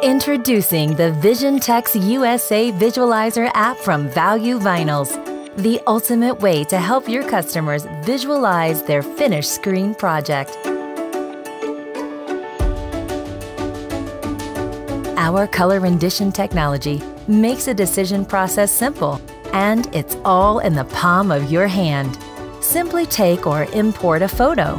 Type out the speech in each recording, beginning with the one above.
Introducing the VisionTex USA Visualizer app from Value Vinyls, the ultimate way to help your customers visualize their finished screen project. Our color rendition technology makes the decision process simple, and it's all in the palm of your hand. Simply take or import a photo.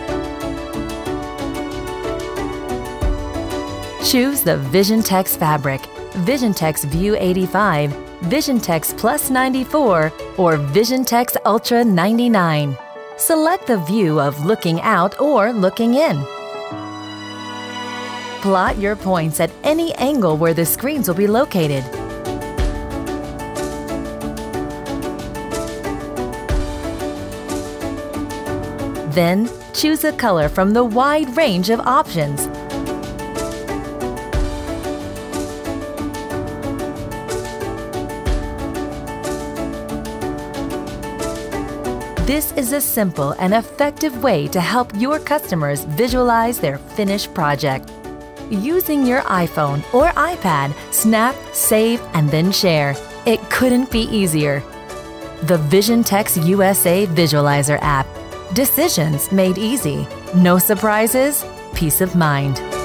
Choose the VisionTex fabric, VisionTex View 85, VisionTex Plus 94, or VisionTex Ultra 99. Select the view of looking out or looking in. Plot your points at any angle where the screens will be located. Then, choose a color from the wide range of options. This is a simple and effective way to help your customers visualize their finished project. Using your iPhone or iPad, snap, save, and then share. It couldn't be easier. The VisionTex USA Visualizer app. Decisions made easy. No surprises, peace of mind.